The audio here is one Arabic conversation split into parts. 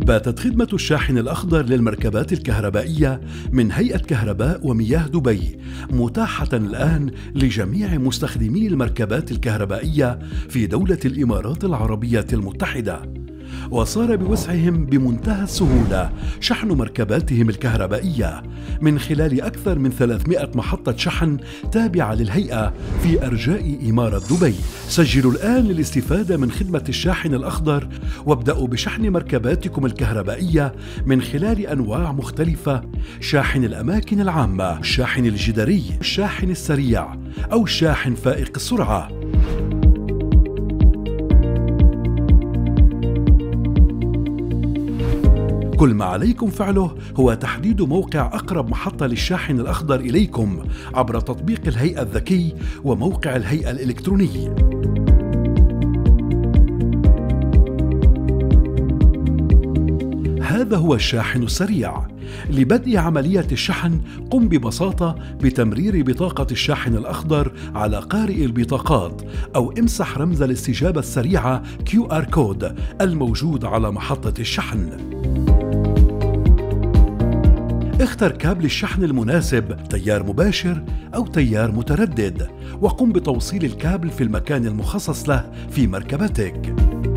باتت خدمة الشاحن الأخضر للمركبات الكهربائية من هيئة كهرباء ومياه دبي متاحة الآن لجميع مستخدمي المركبات الكهربائية في دولة الإمارات العربية المتحدة، وصار بوسعهم بمنتهى السهولة شحن مركباتهم الكهربائية من خلال أكثر من 300 محطة شحن تابعة للهيئة في أرجاء إمارة دبي. سجلوا الآن للاستفادة من خدمة الشاحن الأخضر وابدأوا بشحن مركباتكم الكهربائية من خلال أنواع مختلفة: شاحن الأماكن العامة، الشاحن الجداري، الشاحن السريع، أو الشاحن فائق السرعة. كل ما عليكم فعله هو تحديد موقع أقرب محطة للشاحن الأخضر إليكم عبر تطبيق الهيئة الذكي وموقع الهيئة الإلكتروني. هذا هو الشاحن السريع. لبدء عملية الشحن قم ببساطة بتمرير بطاقة الشاحن الأخضر على قارئ البطاقات أو امسح رمز الاستجابة السريعة QR كود الموجود على محطة الشحن. اختر كابل الشحن المناسب، تيار مباشر أو تيار متردد، وقم بتوصيل الكابل في المكان المخصص له في مركبتك.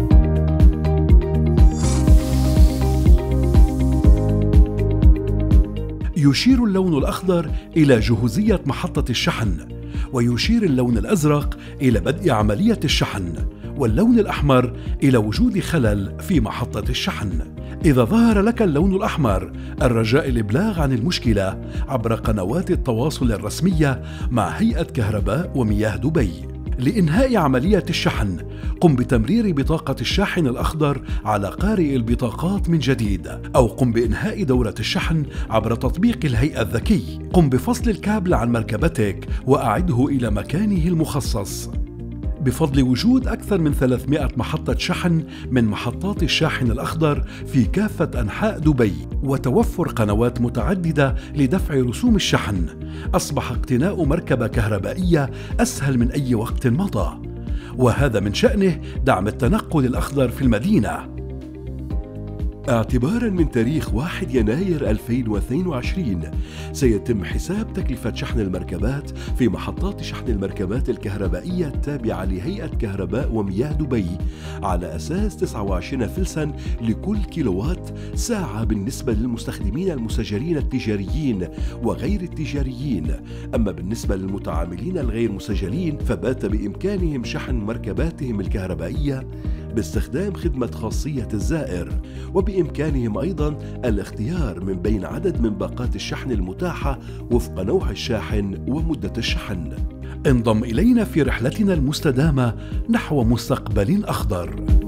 يشير اللون الأخضر إلى جهوزية محطة الشحن، ويشير اللون الأزرق إلى بدء عملية الشحن، واللون الأحمر إلى وجود خلل في محطة الشحن. إذا ظهر لك اللون الأحمر الرجاء الإبلاغ عن المشكلة عبر قنوات التواصل الرسمية مع هيئة كهرباء ومياه دبي. لإنهاء عملية الشحن قم بتمرير بطاقة الشاحن الأخضر على قارئ البطاقات من جديد، أو قم بإنهاء دورة الشحن عبر تطبيق الهيئة الذكي. قم بفصل الكابل عن مركبتك وأعده إلى مكانه المخصص. بفضل وجود أكثر من 300 محطة شحن من محطات الشاحن الأخضر في كافة أنحاء دبي وتوفر قنوات متعددة لدفع رسوم الشحن، أصبح اقتناء مركبة كهربائية أسهل من أي وقت مضى، وهذا من شأنه دعم التنقل الأخضر في المدينة. اعتباراً من تاريخ 1 يناير 2022 سيتم حساب تكلفة شحن المركبات في محطات شحن المركبات الكهربائية التابعة لهيئة كهرباء ومياه دبي على أساس 29 فلساً لكل كيلووات ساعة بالنسبة للمستخدمين المسجلين التجاريين وغير التجاريين. أما بالنسبة للمتعاملين الغير مسجلين فبات بإمكانهم شحن مركباتهم الكهربائية باستخدام خدمة خاصية الزائر، وبإمكانهم أيضاً الاختيار من بين عدد من باقات الشحن المتاحة وفق نوع الشاحن ومدة الشحن. انضم إلينا في رحلتنا المستدامة نحو مستقبل أخضر.